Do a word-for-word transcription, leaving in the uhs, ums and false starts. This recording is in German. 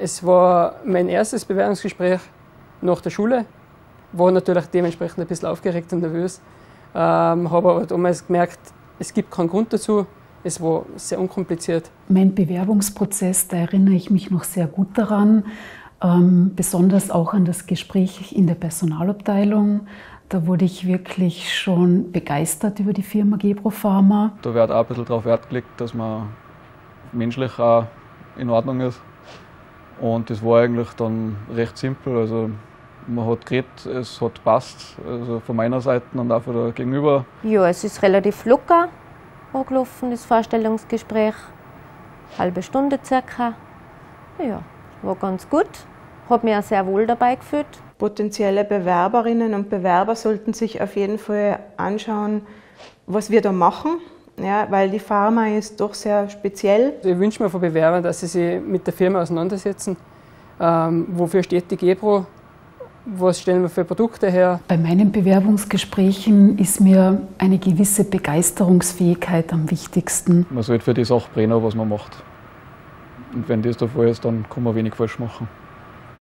Es war mein erstes Bewerbungsgespräch nach der Schule, war natürlich dementsprechend ein bisschen aufgeregt und nervös, ähm, habe aber damals gemerkt, es gibt keinen Grund dazu, es war sehr unkompliziert. Mein Bewerbungsprozess, da erinnere ich mich noch sehr gut daran, ähm, besonders auch an das Gespräch in der Personalabteilung. Da wurde ich wirklich schon begeistert über die Firma Gebro-Pharma. Da wird auch ein bisschen darauf Wert gelegt, dass man menschlich auch in Ordnung ist. Und das war eigentlich dann recht simpel. Also man hat geredet, es hat passt, also von meiner Seite und auch von der Gegenüber. Ja, es ist relativ locker angelaufen, das Vorstellungsgespräch. Halbe Stunde circa. Ja, war ganz gut. Habe mich auch sehr wohl dabei gefühlt. Potenzielle Bewerberinnen und Bewerber sollten sich auf jeden Fall anschauen, was wir da machen, ja, weil die Pharma ist doch sehr speziell. Ich wünsche mir von Bewerbern, dass sie sich mit der Firma auseinandersetzen. Ähm, wofür steht die Gebro? Was stellen wir für Produkte her? Bei meinen Bewerbungsgesprächen ist mir eine gewisse Begeisterungsfähigkeit am wichtigsten. Man sollte für die Sache brennen, was man macht. Und wenn das der Fall ist, dann kann man wenig falsch machen.